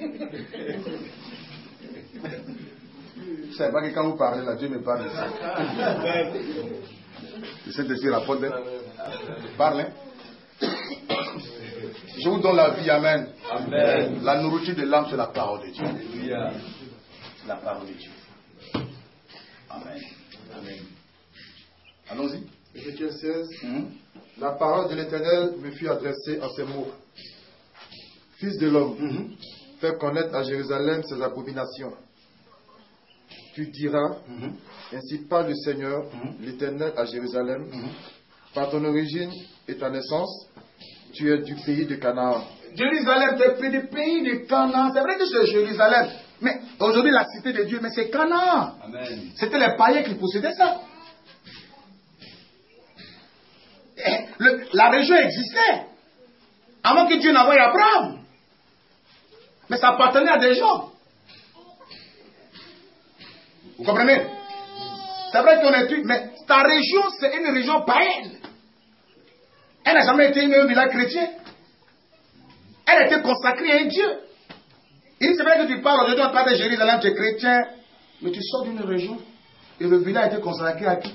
Je ne sais pas que quand vous parlez là, Dieu me parle ici. Le Saint-Esprit rapporte. Parle. Hein? Je vous donne la vie, amen. Amen. La nourriture de l'âme, c'est la parole de Dieu. C'est la parole de Dieu. Amen. Amen. Allons-y. Ézéchiel 16. La parole de l'Éternel me fut adressée en ces mots. Fils de l'homme, fais connaître à Jérusalem ses abominations. Tu diras, ainsi parle le Seigneur, l'Éternel à Jérusalem, par ton origine et ta naissance, tu es du pays de Canaan. Jérusalem, c'est du pays de Canaan. C'est vrai que c'est Jérusalem. Mais aujourd'hui, la cité de Dieu, mais c'est Canaan. C'était les païens qui possédaient ça. La région existait. Avant que Dieu n'envoie Abraham. Mais ça appartenait à des gens. Vous comprenez? C'est vrai qu'on est tous, mais ta région, c'est une région païenne. Elle n'a jamais été un village chrétien. Elle a été consacrée à un Dieu. Il dit, c'est vrai que tu parles aujourd'hui, on parle de Jérusalem, tu es chrétien, mais tu sors d'une région et le village a été consacré à qui?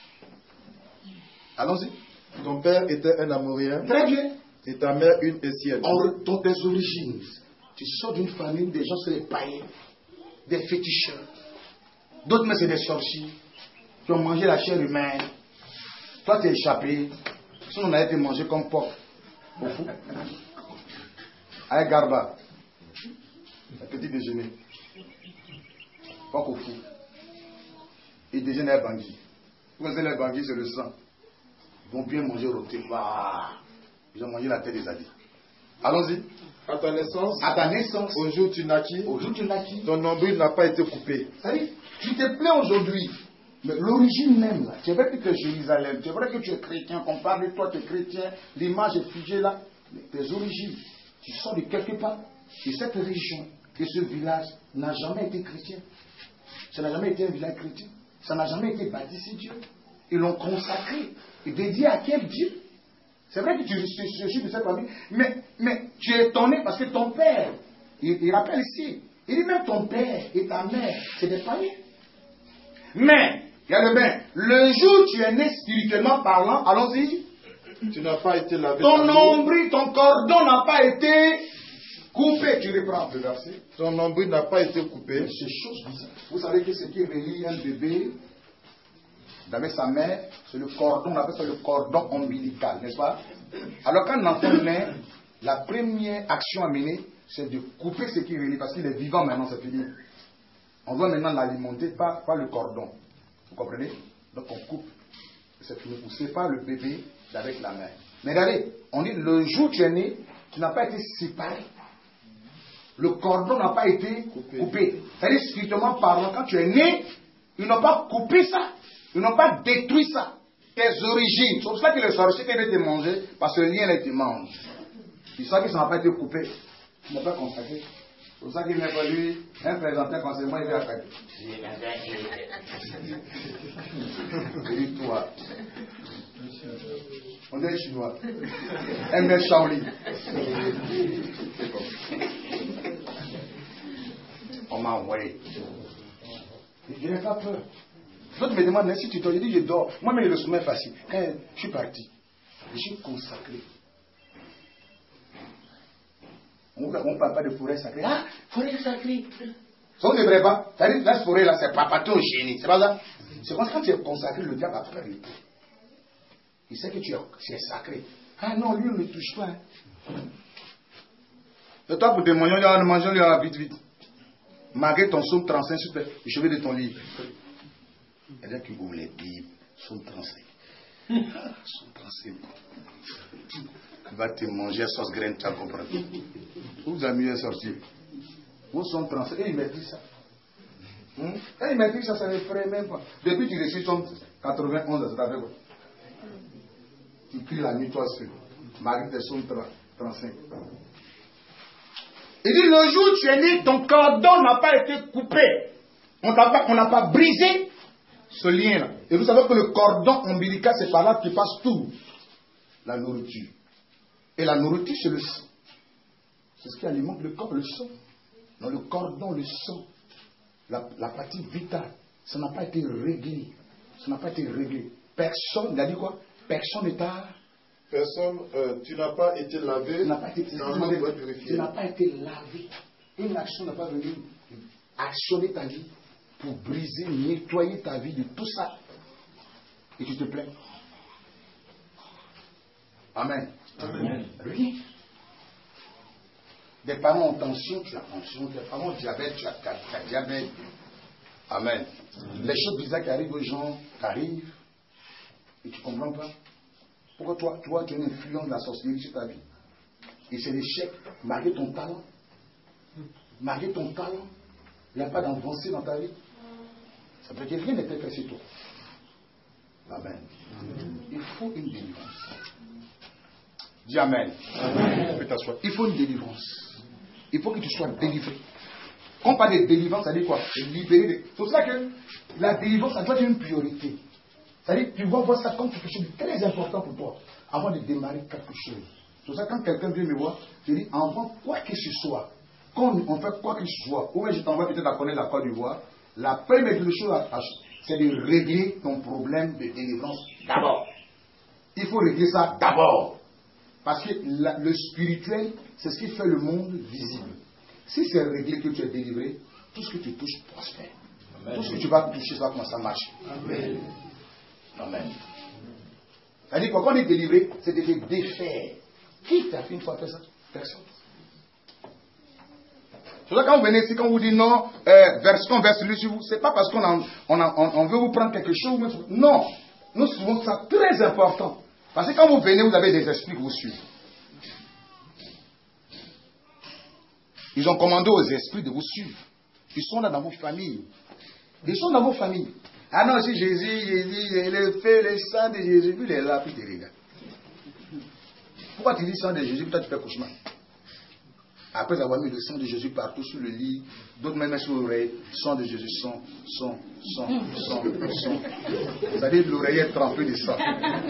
Allons-y. Ton père était un Amoréen. Très bien. Et ta mère une Essienne. Dans tes origines, tu sors d'une famille, des gens c'est des païens, des féticheurs. D'autres, mais c'est des sorciers qui ont mangé la chair humaine. Toi, tu es échappé. Sinon, on a été mangé comme porc. Au fou. Avec Garba. Un petit déjeuner. Porc au fou. Il déjeune avec Bangui. Vous connaissez les Bangui, c'est le sang. Ils vont bien manger rôti. Ils ont mangé la tête des adultes. Allons-y. À ta naissance. À ta naissance. Au jour où tu naquis. Au jour où tu naquis. Ton nombril n'a pas été coupé. C'est-à-dire, tu te plains aujourd'hui. Mais l'origine même, là, tu es vrai que tu es Jérusalem, tu es vrai que tu es chrétien, qu'on parle de toi, tu es chrétien, l'image est figée là. Mais tes origines, tu sors de quelque part, et cette région, et ce village n'a jamais été chrétien. Ça n'a jamais été un village chrétien. Ça n'a jamais été baptisé Dieu. Ils l'ont consacré. Et dédié à quel Dieu? C'est vrai que tu suis de cette famille, mais tu es étonné parce que ton père, il rappelle ici, il dit même ton père et ta mère, c'est des païens. Mais, regardez bien, le jour où tu es né spirituellement parlant, allons-y. Tu n'as pas été lavé. Ton nombril, ton cordon n'a pas été coupé. Tu reprends le verset. Ton nombril n'a pas été coupé. C'est chose bizarre. Vous savez que ce qui relie un bébé avec sa mère, c'est le cordon, on appelle ça le cordon ombilical, n'est-ce pas? Alors quand un enfant naît, la première action à mener, c'est de couper ce qui relie, parce qu'il est vivant maintenant, c'est fini. On doit maintenant l'alimenter par le cordon. Vous comprenez? Donc on coupe, c'est fini. On sépare le bébé d'avec la mère. Mais regardez, on dit le jour où tu es né, tu n'as pas été séparé. Le cordon n'a pas été coupé. C'est-à-dire, strictement parlant, quand tu es né, ils n'ont pas coupé ça. Ils n'ont pas détruit ça. Tes origines. C'est pour ça que les sorciers qui te manger, parce que le lien là, ils te mangent. Ils savent que ça n'a pas été coupé. Ils n'ont pas consacré. C'est pour ça qu'il m'a fallu un présentant conseillement, il va attaquer. Je dis toi. On est chinois. Un mec Shaolin. C'est comme. On m'a envoyé. Je n'ai pas peur. L'autre me demande si tu dors. Je dis je dors. Moi-même, le sommeil facile. Quand je suis parti, je suis consacré. On ne parle pas de forêt sacrée. Ah, forêt sacrée. Ça, on ne devrait pas. C'est-à-dire, la forêt là, c'est pas au génie. C'est pas ça. C'est quand tu es consacré, le diable a peur. Il sait que tu es sacré. Ah non, lui, on ne touche pas. Et toi, pour te manger, vite, vite. Malgré ton psaume 35 sur le chevet de ton livre. Et là, tu ouvres les Bibles, psaume 35. Psaume 35. Tu vas te manger à sauce graine, tu vas comprendre. Vous avez mieux sorti. Vous psaume 35. Et il maîtrise ça. Et il maîtrise ça, ça ne ferait même pas. Depuis que tu reçus psaume 91, ça t'a fait quoi? Tu pries la nuit, toi seul. Malgré tes psaumes 35. Il dit, le jour où tu es né, ton cordon n'a pas été coupé. On n'a pas brisé ce lien-là. Et vous savez que le cordon ombilical, c'est par là qu'il passe tout. La nourriture. Et la nourriture, c'est le sang. C'est ce qui alimente le corps, le sang. Dans le cordon, le sang, la partie vitale, ça n'a pas été réglé. Ça n'a pas été réglé. Personne, il a dit quoi? Personne n'est à... Personne, tu n'as pas été lavé. Tu n'as pas été, purifié. tu n'as pas été lavé. Une action n'a pas venu actionner ta vie pour briser, nettoyer ta vie de tout ça. Et tu te plains. Amen. Amen. Rien. Des parents ont tension, tu as tension. Des parents ont diabète, tu as diabète. Amen. Les choses bizarres qui arrivent aux gens, t'arrivent. Et tu ne comprends pas. Pourquoi toi, tu as une influence de la sorcellerie sur ta vie? Et c'est l'échec. Malgré ton talent. Malgré ton talent, il n'y a pas d'avancée dans ta vie. Ça veut dire que rien n'était fait sur toi. Amen. Il faut une délivrance. Dis Amen. Amen. Tu peux t'asseoir. Il faut une délivrance. Il faut que tu sois délivré. Quand on parle de délivrance, ça dit quoi? Libérer. C'est pour ça que la délivrance, ça doit être une priorité. C'est-à-dire, tu vas voir ça comme quelque chose de très important pour toi, avant de démarrer quelque chose. C'est pour ça que quand quelqu'un vient me voir, je dis, envoie quoi que ce soit. Quand on fait quoi que ce soit, ou même je t'envoie peut-être à connaître la Côte d'Ivoire, la première chose, c'est de régler ton problème de délivrance d'abord. Il faut régler ça d'abord. Parce que le spirituel, c'est ce qui fait le monde visible. Si c'est réglé que tu es délivré, tout ce que tu touches prospère. Amen. Tout ce que tu vas toucher, ça va commencer à marcher. Amen. Amen. C'est-à-dire quoi, quand on est délivré, c'est de te défaire. Qui t'a fait une fois fait ça? Personne. C'est ça quand vous venez ici, quand vous dites non, qu'on verse lui sur vous, c'est pas parce qu'on veut vous prendre quelque chose. Non. Nous trouvons ça très important. Parce que quand vous venez, vous avez des esprits qui vous suivent. Ils ont commandé aux esprits de vous suivre. Ils sont là dans vos familles. Ils sont dans vos familles. Ah non, si Jésus, le fait, le sang de Jésus, il est là, puis tu regardes. Pourquoi tu dis sang de Jésus, puis toi tu fais cauchemar? Après avoir mis le sang de Jésus partout sur le lit, d'autres même sur l'oreille, sang de Jésus, sang. C'est-à-dire l'oreille est trempée de sang.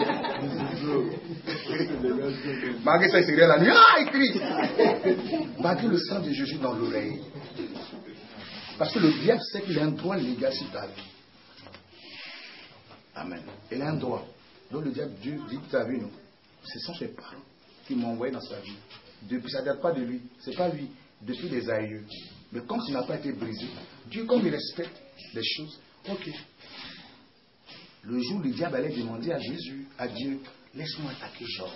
Malgré ça, il se réveille la nuit, il crie. Malgré le sang de Jésus dans l'oreille. Parce que le diable sait qu'il a un droit légal sur ta vie. Amen. Il a un droit. Donc le diable dit, tu as vu, non? Ce sont ses parents qui m'ont envoyé dans sa vie. Depuis, ça ne date pas de lui. Ce n'est pas lui. Depuis les aïeux. Mais comme ça n'a pas été brisé, Dieu, comme il respecte les choses, ok. Le jour où le diable allait demander à Jésus, à Dieu, laisse-moi attaquer Job.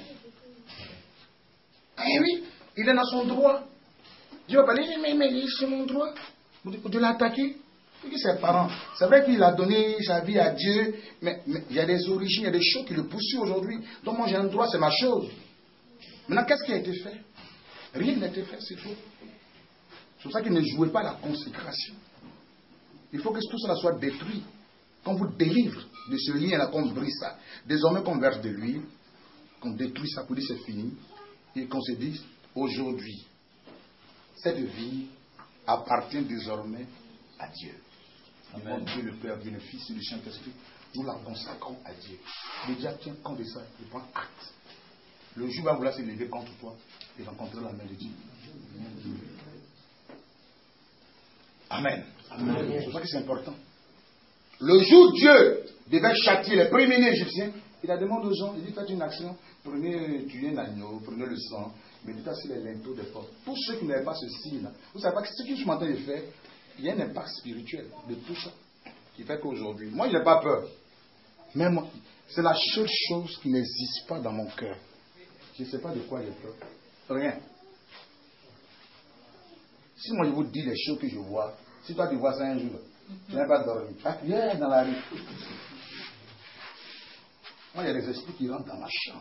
Eh oui, il est dans son droit. Dieu va parler, mais c'est mon droit. De l'attaquer. Il dit ses parents. C'est vrai qu'il a donné sa vie à Dieu, mais il y a des origines, il y a des choses qui le poursuivent aujourd'hui. Donc moi j'ai un droit, c'est ma chose. Maintenant, qu'est-ce qui a été fait? Rien n'a été fait, c'est tout. C'est pour ça qu'il ne jouait pas la consécration. Il faut que tout cela soit détruit. Qu'on vous délivre de ce lien-là, qu'on brise ça. Désormais qu'on verse de l'huile, qu'on détruit ça pour dire c'est fini, et qu'on se dise, aujourd'hui, cette vie appartient désormais à Dieu. Amen. Dieu le Père, Dieu le Fils et le Saint-Esprit, nous la consacrons à Dieu. Le diable tient compte de ça, il prend acte. Le jour va vouloir se lever contre toi et rencontrer la main de Dieu. Amen. Amen. C'est pour ça que c'est important. Le jour où Dieu devait châtier les premiers-nés égyptiens, il a demandé aux gens, il dit faites une action, prenez, tuez un agneau, prenez le sang, mettez sur les linteaux des portes. Tous ceux qui n'avaient pas ce signe-là, vous ne savez pas que ce que je suis en train de faire, il y a un impact spirituel de tout ça qui fait qu'aujourd'hui, moi je n'ai pas peur. Mais moi, c'est la seule chose qui n'existe pas dans mon cœur. Je ne sais pas de quoi j'ai peur. Rien. Si moi je vous dis les choses que je vois, si toi tu vois ça un jour, tu n'as pas dormi. Viens dans la rue. Moi, il y a des esprits qui rentrent dans ma chambre.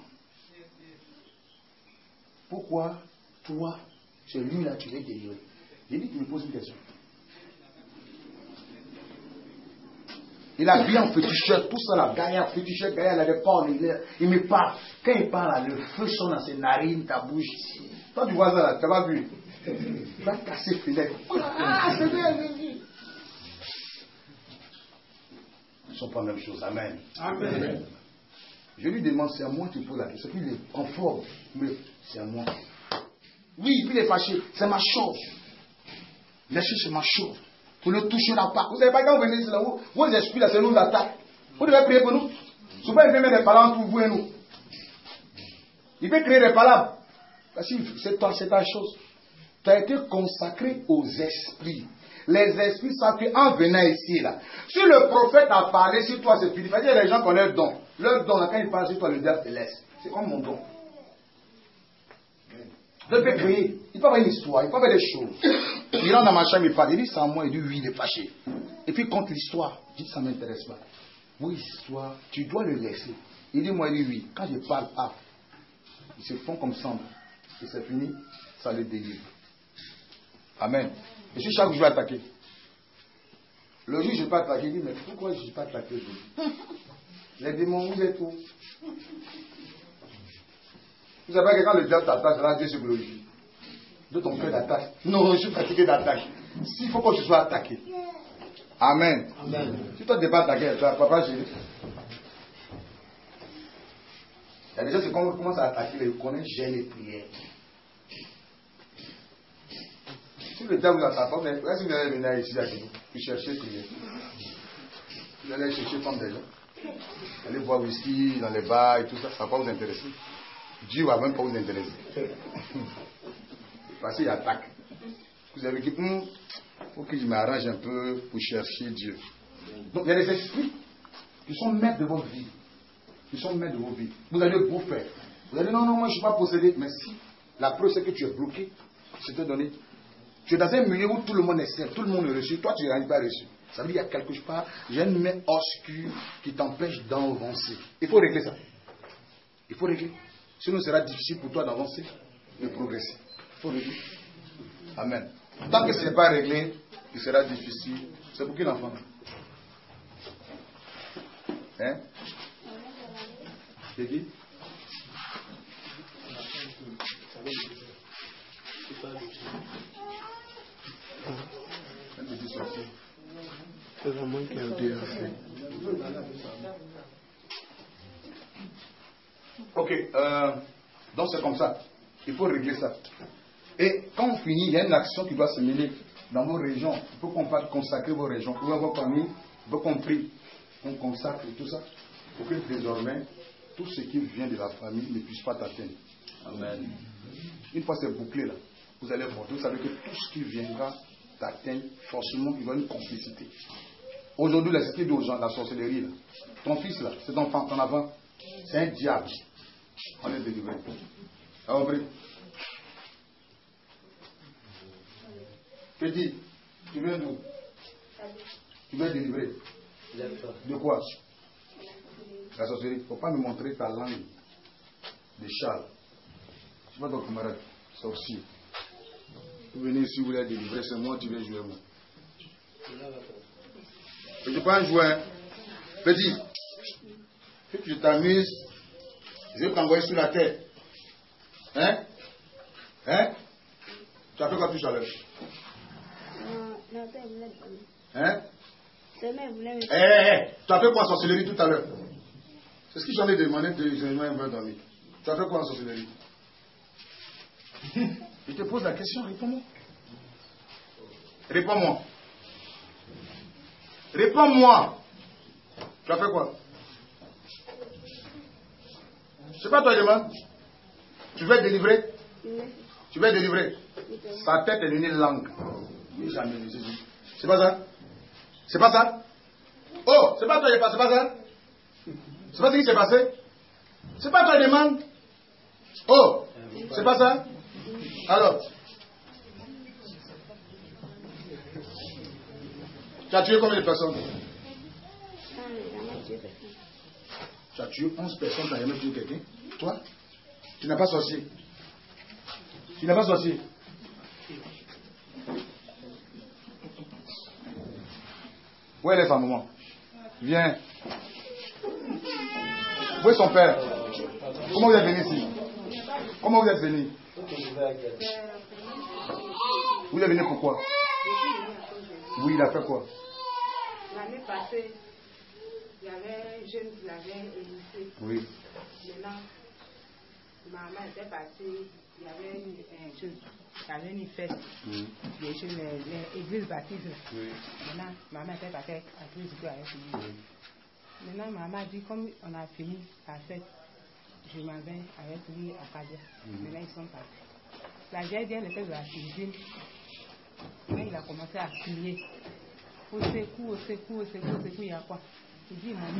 Pourquoi toi, celui-là, tu es délivré? J'ai dit qu'il me pose une question. Il a bien en féticheur, tout ça là, gaillard, féticheur, gaillard, il a des porcs, il me parle. Quand il parle là, le feu sonne dans ses narines, ta bouche. Toi, tu vois ça là, tu n'as pas vu. Il va casser les fenêtres. Ah, c'est bien, Jésus. Ce ne sont pas la même chose. Amen. Amen. Je lui demande, c'est à moi qui pose la question. Il est conforme, mais c'est à moi. Oui, puis il est fâché, c'est ma chose. Laissez seulement chaud. Vous ne toucherez pas. Vous savez pas quand vous venez ici, là, vos esprits, là, c'est nous l'attaque. Vous devez prier pour nous. Souvent, il fait mettre des palabres entre vous et nous. Il peut créer des palabres. Parce que c'est ta chose. Tu as été consacré aux esprits. Les esprits savent qu'en venant ici, là, si le prophète a parlé sur toi, c'est fini. C'est-à-dire les gens qui ont leur don. Leur don, là, quand ils parlent sur toi, le diable te laisse. C'est comme mon don. Je peux créer. Il peut avoir une histoire, il peut avoir des choses. Il rentre dans ma chambre, il parle. Il dit ça à moi, il dit oui, il est fâché. Et puis il compte l'histoire. Il dit ça ne m'intéresse pas. Oui, l'histoire, tu dois le laisser. Il dit moi, il dit oui. Quand je parle, ils se font comme ça. Et c'est fini, ça le délivre. Amen. Et si chaque jour je vais attaquer. Le jour je ne vais pas attaquer, il dit mais pourquoi je ne vais pas attaquer aujourd'hui? Les démons, vous êtes où? Vous savez que quand le diable t'attaque, là, Dieu se glorifie. De ton cœur d'attaque. Non, je suis fatigué d'attaque. S'il faut que je sois attaqué. Amen. Amen. Si toi tu n'es pas attaqué, papa, il y a des gens qui commencent à attaquer, ils connaissent, j'ai les prières. Si le diable vous attaque, est-ce que vous allez venir ici avec vous pour chercher prière? Vous allez chercher comme des gens. Allez boire whisky dans les bars et tout ça, ça ne va pas vous intéresser. Dieu ne va même pas vous intéresser. Parce qu'il attaque. Vous avez dit, faut que je m'arrange un peu pour chercher Dieu. Donc il y a des esprits qui sont maîtres de votre vie. Qui sont maîtres de vos vies. Vous allez vous faire. Vous allez dire, non, moi je ne suis pas possédé. Mais si la preuve c'est que tu es bloqué, je te donne. Tu es dans un milieu où tout le monde est sain, tout le monde est reçu, toi tu n'es pas reçu. Ça veut dire qu'il y a quelque part, il y a une main obscure qui t'empêche d'avancer. Il faut régler ça. Il faut régler. Sinon, ce sera difficile pour toi d'avancer, de progresser. Il faut régler. Amen. Tant que ce n'est pas réglé, il sera difficile. C'est pour qui l'enfant? Hein? C'est qui? Un petit sorcier. C'est vraiment qu'il y a un Dieu. Ok, donc c'est comme ça. Il faut régler ça. Et quand on finit, il y a une action qui doit se mêler dans vos régions. Il faut qu'on fasse consacrer vos régions. Vous avez vos familles, vos compris. On consacre tout ça pour que désormais, tout ce qui vient de la famille ne puisse pas t'atteindre. Amen. Une fois c'est bouclé là, vous allez voir. Vous savez que tout ce qui viendra t'atteindre, forcément, il y aura une complicité. Aujourd'hui, les esprits de gens, la sorcellerie, là, ton fils là, cet enfant, ton avant, c'est un diable. On est délivré. Alors, petit, tu viens d'où? Tu veux être délivré? De quoi? La sorcellerie. Il ne faut pas me montrer ta langue de Charles. Je ne suis pas ton camarade, sorcier. Vous venez ici, vous voulez délivrer, c'est moi, tu veux jouer moi. Je ne peux pas jouer. Petit, si tu t'amuses, je vais t'envoyer sur la tête. Hein? Hein? Tu as fait quoi tout à l'heure? Non, hein? C'est mais voulait. Tu as fait quoi en sorcellerie tout à l'heure? C'est ce que j'en ai demandé de me dormir. Tu as fait quoi en sorcellerie? Je te pose la question, réponds-moi. Réponds-moi. Réponds-moi. Tu as fait quoi? C'est pas toi qui demande. Tu veux être délivré? Tu veux être délivré? Sa tête est devenue langue. Jamais. C'est pas ça? C'est pas ça? Oh, c'est pas toi qui c'est pas ça? C'est pas ce qui s'est passé? C'est pas toi qui demande? Oh, c'est pas ça? Alors, tu as tué combien de personnes? Tu as tué 11 personnes, tu n'as jamais tué quelqu'un? Toi? Tu n'as pas sorcier? Tu n'as pas sorcier? Où est sa maman? Viens. Où est son père? Comment vous êtes venu ici? Comment vous êtes venu? Vous êtes venu pourquoi? Oui, il a fait quoi? L'année passée, il y avait un jeune qui l'avait émissé. Oui. Maintenant, maman était partie il y avait une fête. L'église baptiste. Oui. Maintenant, maman était partie à l'église avec lui. Maintenant, maman a dit, comme on a fini la fête, je m'en vais avec lui à Kadia. Maintenant, ils sont partis. La vieille vient de faire de la cuisine. Là, il a commencé à crier. Au secours, au secours, au secours, au secours, il y a quoi? Il dit, ils m'ont mis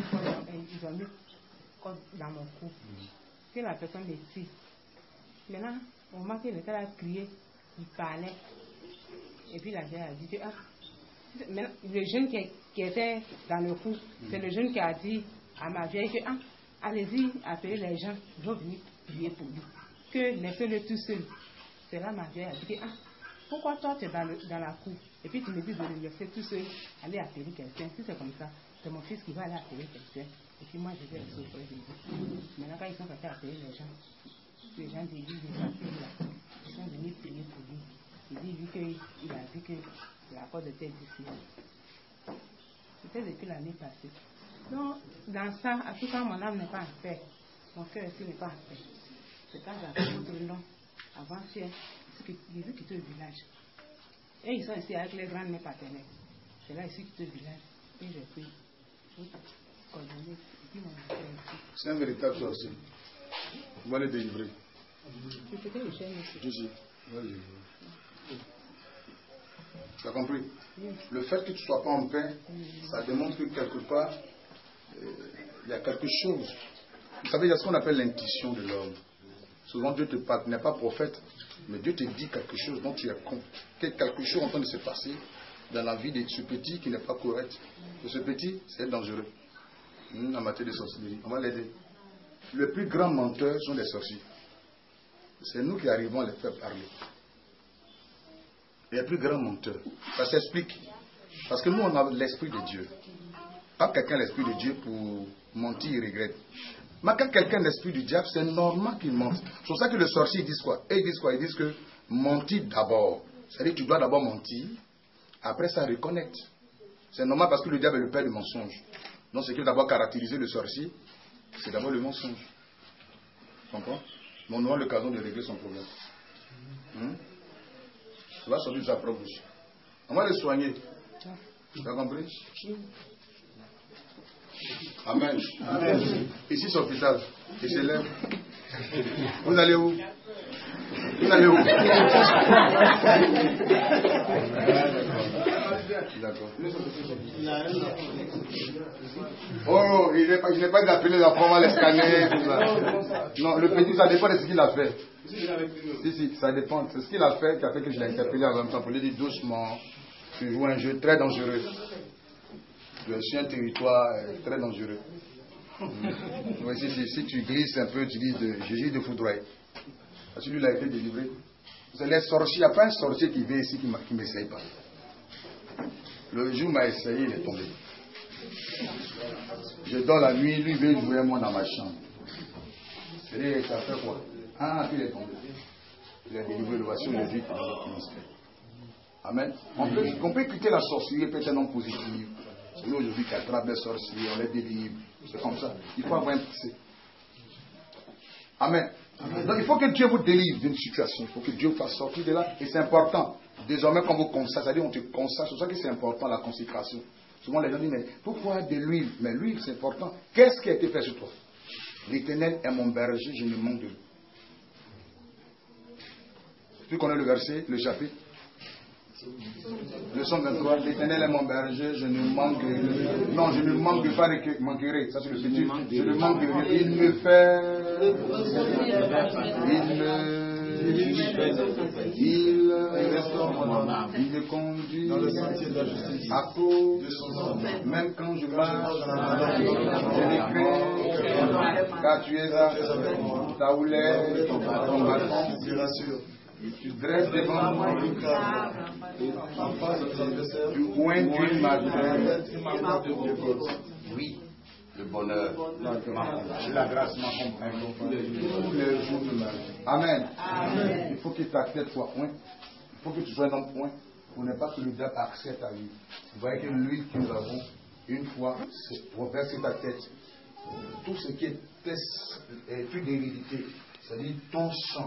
dans mon cou. Que la personne me tire. Maintenant, au moment qu'il était là à crier, il parlait. Et puis la vieille a dit, maintenant, le jeune qui était dans le coup, c'est le jeune qui a dit à ma vieille que, allez-y, appelez les gens, ils vont venir prier pour lui. Que laissez-le tout seul. C'est là ma vieille a dit que, pourquoi toi tu es dans la cour et puis tu me dis de le laisser tout seul, aller appeler quelqu'un. Si c'est comme ça, c'est mon fils qui va aller appeler quelqu'un. Et puis moi je vais le souffrir de lui. Maintenant quand ils sont partis appeler les gens de l'église de sa fille là, ils sont venus prier pour lui. Il dit lui qu'il a dit que la porte était d'ici. C'était depuis l'année passée. Donc dans ça, à tout cas mon âme n'est pas en paix. Mon cœur aussi n'est pas en paix. C'est quand j'ai fait votre nom avant-hier. J'ai vu quitter le village. Et ils sont ici avec les grands-mères paternelles. C'est là ici quitter le village. Et j'ai pris. C'est un véritable sorcier. On va le délivrer. C'était le chien aussi. Si. Tu as compris? Oui. Le fait que tu ne sois pas en paix, ça démontre que quelque part, il y a quelque chose. Vous savez, il y a ce qu'on appelle l'intuition de l'homme. Souvent, Dieu te parle, tu n'es pas prophète, mais Dieu te dit quelque chose dont tu es con. Quelque chose en train de se passer dans la vie de ce petit qui n'est pas correct. Et ce petit, c'est dangereux. En matière de sorcellerie, on va l'aider. Le plus grand menteur sont les sorciers. C'est nous qui arrivons à les faire parler. Les plus grands menteurs. Ça s'explique. Parce que nous, on a l'esprit de Dieu. Pas quelqu'un l'esprit de Dieu pour mentir, il regrette. Mais quand quelqu'un a l'esprit du diable, c'est normal qu'il mente. C'est pour ça que les sorciers disent quoi? Et ils disent quoi? Ils disent que mentir d'abord. C'est-à-dire que tu dois d'abord mentir, après ça reconnecte. C'est normal parce que le diable est le père du mensonge. Donc ce qui est d'abord caractériser le sorcier, c'est d'abord le mensonge. Tu comprends? Mais on aura l'occasion de régler son problème. Ça va sortir de sa propre bouche. On va le soigner. Tu as compris? Amen. Amen. Ici c'est l'hôpital. Et c'est là. Vous allez où? Vous allez où? D'accord. Oh, il n'est pas d'appeler la forme à l'escanner, tout ça. Non, le petit, ça dépend de ce qu'il a fait. Si, ça dépend. C'est ce qu'il a fait qui a fait que je l'ai interpellé en même temps pour lui dire doucement. Tu joues un jeu très dangereux. Le chien territoire est très dangereux. Oui, si tu glisses un peu, tu dis Jésus de foudroyer. Parce que lui, il a été délivré. C'est les sorciers. Il n'y a pas un sorcier qui vient ici qui ne m'essaye pas. Le jour où il m'a essayé, il est tombé. Je dors la nuit, lui veut jouer moi dans ma chambre. Je dis, ça fait quoi? Puis il est tombé. Il a délivré le voici aujourd'hui qui commence. Amen. On peut quitter la sorcellerie, peut-être un homme positif. C'est nous aujourd'hui qui attrape les sorciers, on les délivre. C'est comme ça. Il faut avoir un passé. Amen. Donc il faut que Dieu vous délivre d'une situation. Il faut que Dieu vous fasse sortir de là. Et c'est important. Désormais, quand vous consacrez, c'est-à-dire on te consacre. C'est pour ça que c'est important la consécration. Souvent les gens disent, mais pourquoi de l'huile? Mais l'huile, c'est important. Qu'est-ce qui a été fait sur toi? L'Éternel est mon berger, je ne manque de lui. Tu connais le verset, le chapitre? Le 123, l'Éternel est mon berger, je ne manque de rien. Non, je ne manque pas de manquerai. Ça c'est le petit. Je ne manque de rien. Il me fait. Il restaure mon âme. Il me conduit dans le sentier de la justice. À cause de son nom. Même quand je marche, je n'écris. Car tu es là. Ta houlette, ton bâton. Je rassure. Tu dresses devant moi en face de tes adversaires. Tu oins ma tête. Oui, le bonheur. La grâce m'accompagne tous les jours de ma vie. Amen. Amen. Il faut que ta tête soit oint. Il faut que tu sois un homme oint pour ne pas que le diable accède à lui. Vous voyez que l'huile que nous avons, une fois, c'est reverser ta tête. Tout ce qui est plus d'hérédité, c'est-à-dire ton sang,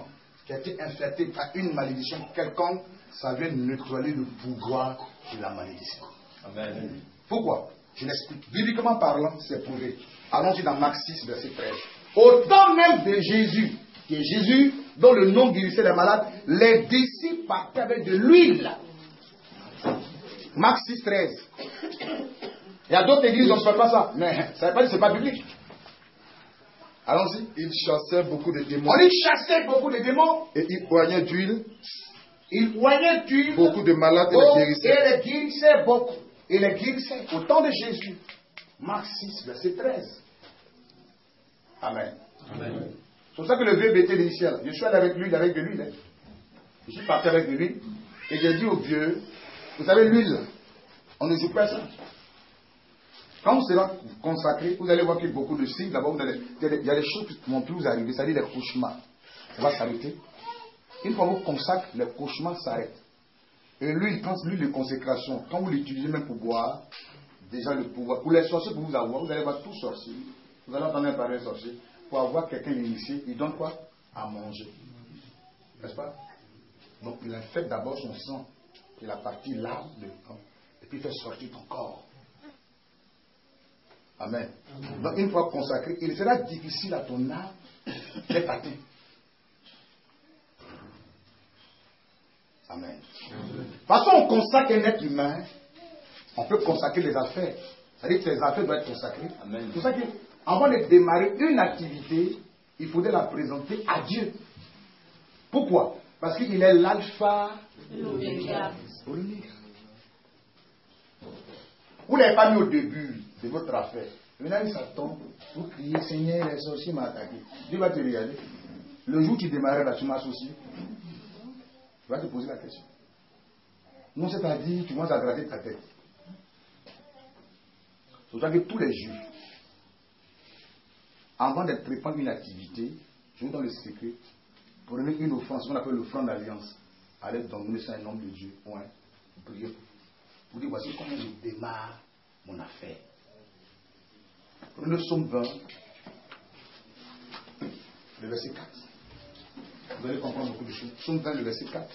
qui a été infecté par une malédiction quelconque, ça vient neutraliser le pouvoir de la malédiction. Amen. Pourquoi? Je l'explique. Bibliquement parlant, c'est prouvé. Allons-y dans Marc 6, verset 13. Au temps même de Jésus, qui est Jésus, dont le nom guérissait les malades, les disciples partaient avec de l'huile. Marc 6, 13. Il y a d'autres églises où on ne fait pas ça. Mais ça veut pas dire que ce n'est pas biblique. Allons-y. Il chassait beaucoup de démons. On y chassait beaucoup de démons. Et il oignait d'huile. Il oignait d'huile. Beaucoup de malades et les guérissait. Et les guérissait beaucoup. Et les guérissait au temps de Jésus. Marc 6, verset 13. Amen. Amen. C'est pour ça que le vieux bêtait des ciels. Je suis allé avec lui, avec de l'huile. Je suis parti avec de l'huile. Et j'ai dit au vieux, vous savez, l'huile, on ne joue pas ça. Quand vous serez consacré, vous allez voir qu'il y a beaucoup de signes. D'abord, il y a des choses qui ne vont plus vous arriver, c'est-à-dire les cauchemars. Ça va s'arrêter. Une fois que vous consacrez, les cauchemars s'arrêtent. Et l'huile, quand l'huile de consécration, quand vous l'utilisez même pour boire, déjà le pouvoir. Pour les sorciers, pour vous avoir, vous allez voir tout sorcier. Vous allez entendre parler de sorcier. Pour avoir quelqu'un initié, il donne quoi? À manger. N'est-ce pas? Donc il infecte d'abord son sang, qui est la partie là, et puis il fait sortir ton corps. Amen. Donc une fois consacré, il sera difficile à ton âme d'être atteint. Amen. De toute façon, on consacre un être humain, on peut consacrer les affaires. C'est-à-dire que les affaires doivent être consacrées. Amen. C'est pour ça qu'avant de démarrer une activité, il faudrait la présenter à Dieu. Pourquoi? Parce qu'il est l'alpha et l'oméga. Vous ne l'avez pas mis au début de votre affaire. Maintenant, ça tombe. Vous criez, Seigneur, les sorciers m'ont attaqué. Dieu va te regarder. Le jour où tu démarrais là, tu m'as associé. Tu vas te poser la question. Non, c'est-à-dire, tu commences à gratter ta tête. C'est pour ça que tous les juifs, avant d'entreprendre une activité, je vous donne le secret, prenez une offrande, ce qu'on appelle l'offrande d'alliance. Allez donner ça un homme de Dieu. Ouais. Priez. Vous dites, voici comment je démarre mon affaire. Prenez le psaume 20, le verset 4. Vous allez comprendre beaucoup de choses. Psaume 20, le verset 4.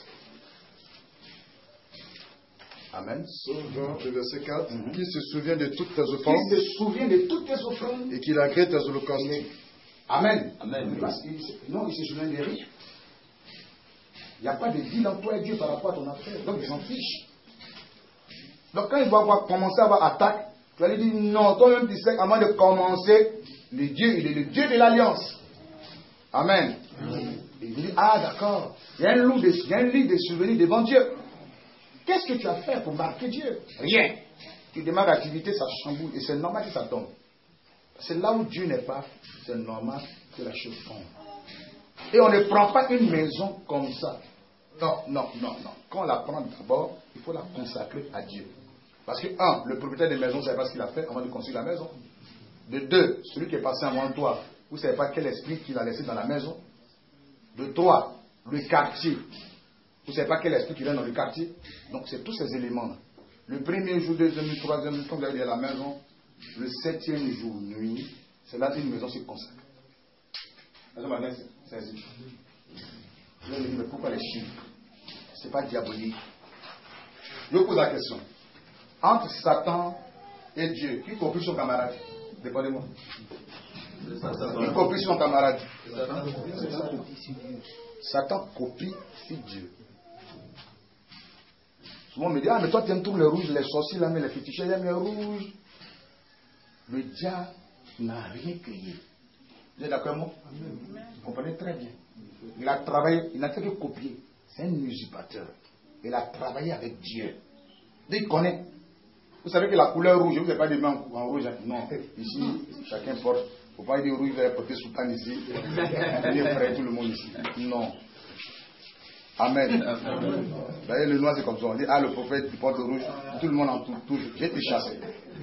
Amen. Psaume 20, le verset 4. Qui se souvient de toutes tes offrandes. Qui se souvient de toutes tes offrandes. Et qu'il agrée tes holocaustes. Amen. Amen. Parce qu'il non, il se souvient des riches. Il n'y a pas de deal entre toi et Dieu par rapport à ton affaire. Donc ils s'en fichent. Donc quand il va commencer à avoir attaque, tu vas lui dire non, toi-même tu sais, avant de commencer, le Dieu, il est le Dieu de l'alliance. Amen. Et il dit, ah d'accord, il y a un livre de souvenirs devant Dieu. Qu'est-ce que tu as fait pour marquer Dieu? Rien. Tu démarres l'activité, ça chamboule, et c'est normal que ça tombe. C'est là où Dieu n'est pas, c'est normal que la chose tombe. Et on ne prend pas une maison comme ça. Non, non, non, non. Quand on la prend d'abord, il faut la consacrer à Dieu. Parce que, un, le propriétaire de la maison ne savait pas ce qu'il a fait avant de construire la maison. De deux, celui qui est passé avant toi, vous ne savez pas quel esprit qu'il a laissé dans la maison. De trois, le quartier. Vous ne savez pas quel esprit qui vient dans le quartier. Donc, c'est tous ces éléments-là. Le premier jour, deuxième jour, troisième jour, quand vous allez à la maison, le septième jour, nuit, c'est là qu'une maison se consacre. C'est ainsi. Je vais me dire, mais pourquoi les chiffres? Ce n'est pas diabolique. Je vous pose la question. Entre Satan et Dieu, qui copie son camarade? Répondez-moi. Qui copie son camarade? Satan copie sur Dieu. Souvent on me dit, ah mais toi tu aimes tous les rouges, les sorciers, là, mais les féticheurs, ils aiment les rouges. Le diable n'a rien créé. Vous êtes d'accord avec moi? Vous comprenez très bien. Il a travaillé, il n'a fait que copier. C'est un usurpateur. Il a travaillé avec Dieu. Il connaît. Vous savez que la couleur rouge, vous n'avez pas des mains en rouge. Non, ici, chacun porte. Il ne faut pas dire rouge, vous allez porter soutane ici. Venir frère tout le monde ici. Non. Amen. Vous voyez, le noir, c'est comme ça. On dit, ah, le prophète, il porte le rouge. Tout le monde en touche. J'ai été chassé.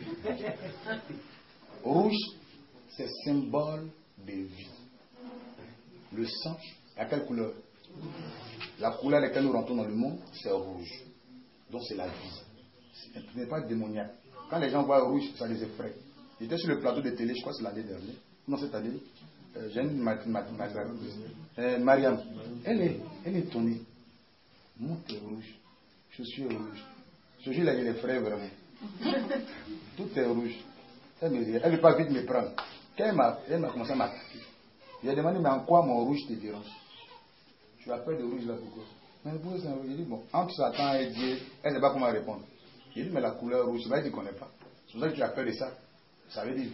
Rouge, c'est symbole de vie. Le sang, à quelle couleur? La couleur à laquelle nous rentrons dans le monde, c'est rouge. Donc c'est la vie. Ce n'est pas démoniaque. Quand les gens voient rouge, ça les effraie. J'étais sur le plateau de télé, je crois que c'est l'année dernière. Non, cette année. Mariam, elle est étonnée. Monte est rouge, chaussures rouges. Ce jour-là, il est frais vraiment. Tout est rouge. Elle ne veut pas vite me prendre. Quand elle m'a commencé à m'attaquer, il a demandé, mais en quoi mon rouge te dérange? Tu as peur de rouge là, pourquoi? Mais pourquoi c'est un rouge? J'ai dit, bon, entre Satan et Dieu, elle ne sait pas comment répondre. J'ai dit, mais la couleur rouge, c'est vrai que tu ne connais pas. C'est pour ça que tu as peur de ça. Ça veut dire,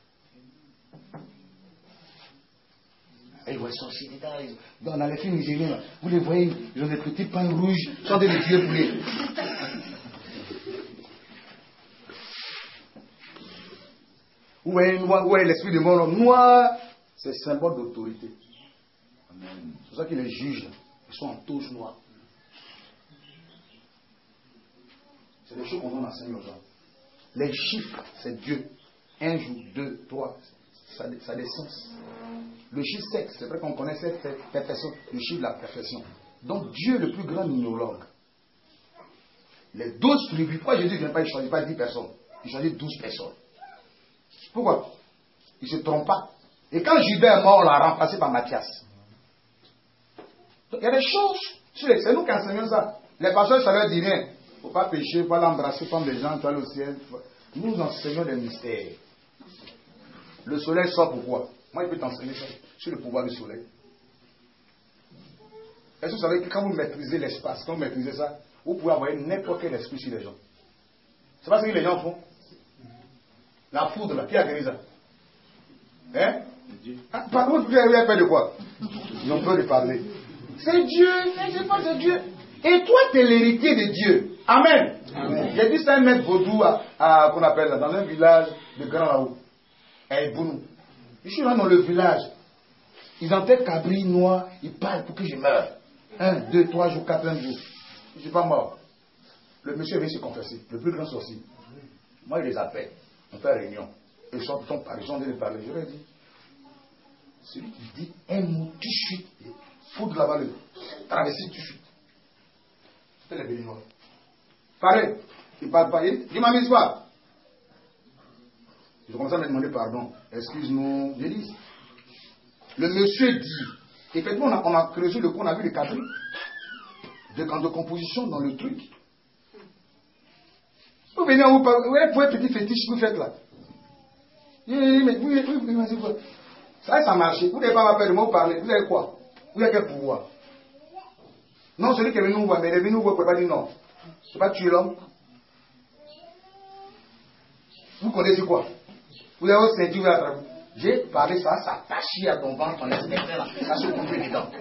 et ils voient sorciers dans les films nigériens, vous les voyez, ils ont des petits pains rouges, ils sont des vieux poulets. Où est l'esprit de mort noir? C'est symbole d'autorité. C'est pour ça que les juges, ils sont en touche noire. C'est des choses qu'on doit enseigner aux gens. Les chiffres, c'est Dieu. Un jour, 2, 3, ça a des sens. Le chiffre 7, c'est vrai qu'on connaît cette perfection, le chiffre de la perfection. Donc Dieu est le plus grand numérologue. Les 12 tribus, pourquoi Jésus ne vient pas, il ne choisit pas 10 personnes, il choisit 12 personnes. Pourquoi? Il ne se trompe pas. Et quand Judas est mort, on l'a remplacé par Matthias. Donc, il y a des choses, c'est nous qui enseignons ça. Les pasteurs, ça leur dit rien. Il ne faut pas pécher, il ne faut pas l'embrasser comme des gens, tu vas aller au ciel. Nous enseignons des mystères. Le soleil sort pourquoi? Moi, je peux t'enseigner ça sur le pouvoir du soleil. Est-ce que vous savez que quand vous maîtrisez l'espace, quand vous maîtrisez ça, vous pouvez envoyer n'importe quel esprit sur les gens. C'est pas ce que les gens font. La foudre, là, qui a créé ça? Hein? Pardon, vous avez peur de quoi? Ils ont peur de parler. C'est Dieu, c'est Dieu. Et toi, tu es l'héritier de Dieu. Amen. J'ai dit ça un maître vaudou qu'on appelle là, dans un village de Grand Laou. Et Bounou. Je suis là dans le village. Ils ont des cabris noirs, ils parlent pour que je meure. 1, 2, 3 jours, 4 jours. Je ne suis pas mort. Le monsieur vient se confesser, le plus grand sorcier. Moi, il les appelle. On fait réunion. Ils sont parlés, ils ont de parler. Je leur ai dit, celui qui dit un mot tout de suite, fout de la valeur, traverser tout de suite. C'est les Béninois. Pareil, il ne parle pas, il ne m'amuse pas. Ils ont commencé à me demander pardon. Excuse-nous. J'ai dit, le monsieur dit, effectivement, on a creusé le coup, on a vu les cabris de composition dans le truc. Vous venez en vous parler, vous voyez petit fétiche que vous faites là. Mais quoi? Ça a marché. Vous n'avez pas peur de moi vous parler. Vous avez quoi? Vous avez quel pouvoir? Non, celui qui est venu nous voir, mais il est venu nous voir, vous ne pouvez pas dire non. Je ne peux pas tuer l'homme. Vous connaissez quoi? Vous avez senti, vous avez attrapé. J'ai parlé, ça s'attaché à ton ventre, ton esprit là. Ça se coupe dedans.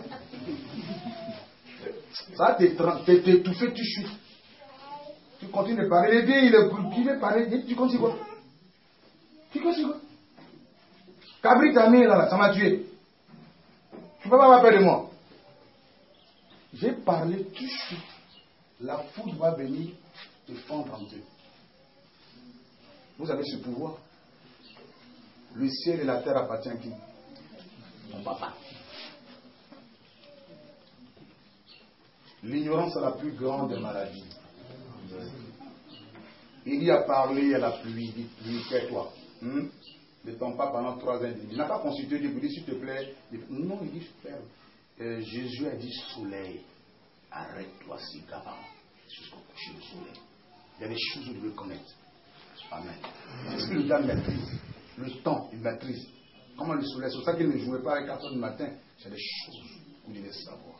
Ça t'étouffe tout de suite. Tu continues de parler. Les vieux, il veut parler. Tu continues quoi? Tu continues quoi? Cabri t'a mis là, ça m'a tué. Tu ne peux pas avoir peur de moi. J'ai parlé tout de suite. La foudre va venir te fendre en deux. Vous avez ce pouvoir. Le ciel et la terre appartiennent à qui? Mon papa. L'ignorance est la plus grande des maladies. Il y a parlé à la pluie, dit pluie, tais-toi. Ne tombe pas pendant 3 ans. Il n'a pas consulté Dieu pour dire s'il te plaît. Non, il dit ferme. Jésus a dit soleil, arrête-toi si gavant jusqu'au coucher du soleil. Il y a des choses que vous devez connaître. Amen. C'est ce que le gars maîtrise. Le temps, il maîtrise. Comment le soleil, c'est pour ça qu'il ne jouait pas à 4 heures du matin. C'est des choses que vous devez savoir.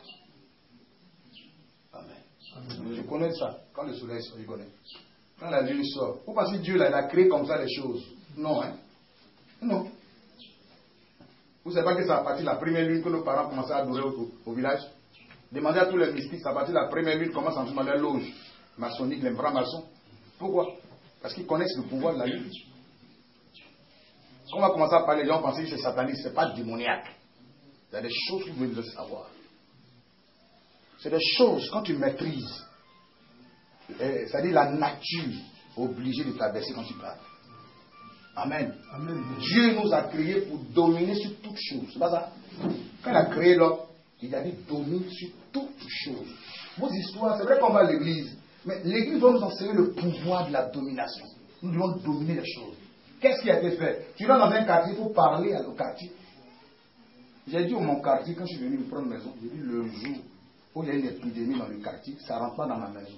Amen. Je connais ça. Quand le soleil sort, je connais. Quand la lune sort. Vous pensez que Dieu là, il a créé comme ça les choses? Non, hein? Non. Vous ne savez pas que c'est à partir de la première lune que nos parents commençaient à adorer au village? Demandez à tous les mystiques, c'est à partir de la première lune comment ça dans les loges maçonniques, les bras maçons. Pourquoi? Parce qu'ils connaissent le pouvoir de la lune. Quand on va commencer à parler, les gens pensent que c'est satanique, ce n'est pas démoniaque. Il y a des choses que vous devez savoir. C'est des choses, quand tu maîtrises, c'est-à-dire la nature obligée de t'abaisser quand tu parles. Amen. Amen. Dieu nous a créés pour dominer sur toutes choses. C'est pas ça? Quand il a créé l'homme, il a dit domine sur toutes choses. Vos histoires, c'est vrai qu'on va à l'église, mais l'église doit nous enseigner le pouvoir de la domination. Nous devons dominer les choses. Qu'est-ce qui a été fait? Tu vas dans un quartier, il faut parler au quartier. J'ai dit au mon quartier, quand je suis venu me prendre une maison, j'ai dit le jour où il y a une épidémie dans le quartier, ça ne rentre pas dans ma maison.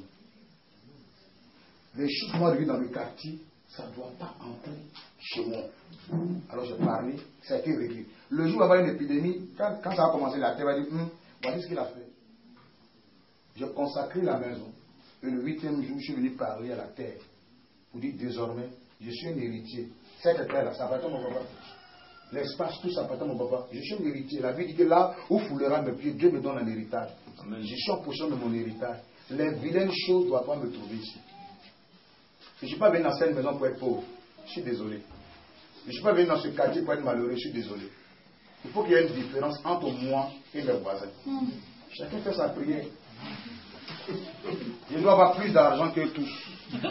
Les choses moi dans le quartier, ça ne doit pas entrer chez moi. Alors j'ai parlé, ça a été réglé. Le jour où il va y avoir une épidémie, quand ça a commencé, la terre va dire, voici ce qu'il a fait. J'ai consacré la maison. Et le 8e jour, je suis venu parler à la terre. Pour dire désormais, je suis un héritier. Cette terre-là, ça appartient à mon papa. L'espace, tout ça appartient à mon papa. Je suis un héritier. La Bible dit que là où foulera mes pieds, Dieu me donne un héritage. Amen. Je suis en possession de mon héritage. Les vilaines choses ne doivent pas me trouver ici. Je ne suis pas venu dans cette maison pour être pauvre. Je suis désolé. Je ne suis pas venu dans ce quartier pour être malheureux. Je suis désolé. Il faut qu'il y ait une différence entre moi et mes voisins. Chacun fait sa prière. Je dois avoir plus d'argent que tous.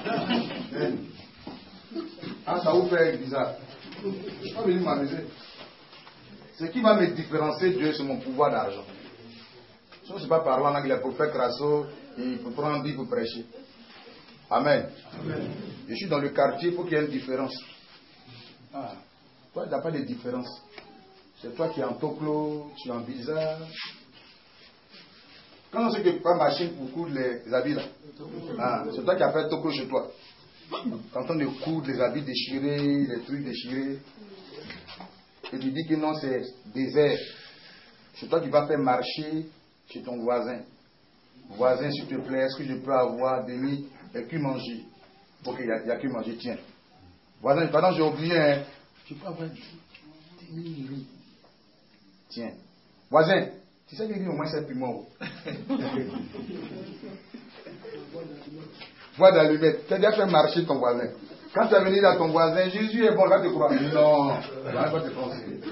Ah, ça vous fait bizarre. Je ne suis pas venu m'amuser. Ce qui va me différencier Dieu, c'est mon pouvoir d'argent. Je ne sais pas parler en anglais, le prophète Crasso, il peut prendre un livre pour prêcher. Amen. Amen. Je suis dans le quartier, il faut qu'il y ait une différence. Ah, toi, tu n'as pas de différence. C'est toi qui es en toclo, tu es en bizarre. Quand on sait que tu prends machine pour coudre les habits là, c'est toi qui as fait toclo chez toi. Quand on coudre les habits déchirés, les trucs déchirés, et tu dis que non, c'est désert. C'est toi qui vas faire marcher chez ton voisin. Voisin, s'il te plaît, est-ce que je peux avoir demi et que manger? Ok, il n'y a que manger, tiens. Voisin, pendant j'ai oublié, hein, tu peux avoir demi riz. Tiens. Voisin, tu sais qu'il dit au moins 7 piments. Voix d'allumette. Tu as déjà fait marcher ton voisin. Quand tu as venu à ton voisin, Jésus est bon, va te croire. Non, il va te penser.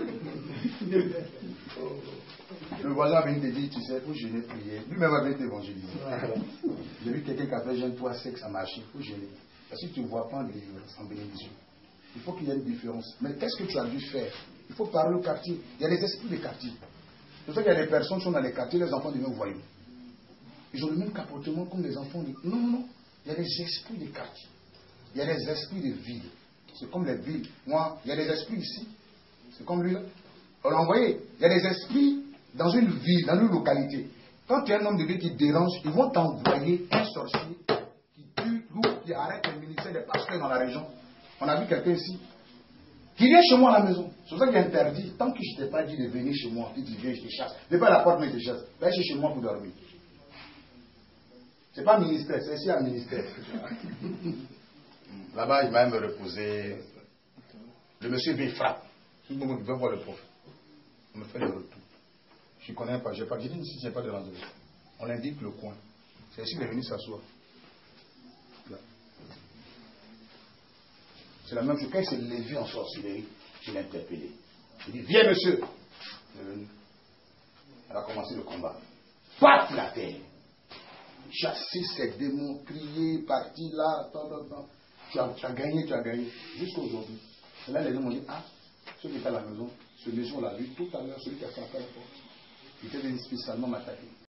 Le voisin vient te dire, tu sais, il faut jeûner, prier. Lui-même va venir t'évangéliser. J'ai vu quelqu'un qui a fait jeûne, toi, sexe, à marcher. Il faut jeûner. Parce que tu ne vois pas en délivrance, en bénédiction. Il faut qu'il y ait une différence. Mais qu'est-ce que tu as dû faire? Il faut parler au quartier. Il y a des esprits de quartier. C'est pour ça qu'il y a des personnes qui sont dans les quartiers, les enfants deviennent voyous. Ils ont le même comportement comme les enfants. Non, non, non. Il y a des esprits de quartier. Il y a des esprits de ville. C'est comme les villes. Moi, il y a des esprits ici. C'est comme lui là. Alors, vous voyez, il y a des esprits dans une ville, dans une localité. Quand tu es un homme de Dieu qui dérange, ils vont t'envoyer un sorcier qui tue ou qui arrête le ministère des pasteurs dans la région. On a vu quelqu'un ici qui vient chez moi à la maison. C'est pour ça qu'il est interdit. Tant que je ne t'ai pas dit de venir chez moi, tu viens, je te chasse. Ne pas la porte, mais je te chasse. Va chez moi pour dormir. Ce n'est pas ministère, c'est ici un ministère. Là-bas, il va me reposer. Le monsieur vient frappe. Tout le monde veut voir le prophète. On me fait le retour. Je ne connais pas, je n'ai pas dit ici, je n'ai pas de rendez-vous. On indique le coin. C'est ici qu'il est venu s'asseoir. C'est la même chose. Quand il s'est levé en sorcellerie, je l'ai interpellé. Je lui ai dit, viens monsieur. Il est venu. Elle a commencé le combat. Paf la terre. Chasser ces démons, crier, partir là, tu as gagné, tu as gagné. Jusqu'à aujourd'hui. Et là, les gens m'ont dit, ah, ceux qui étaient à la maison, ce monsieur, on l'a vu tout à l'heure, celui qui a frappé à la porte. Il était venu spécialement m'attaquer.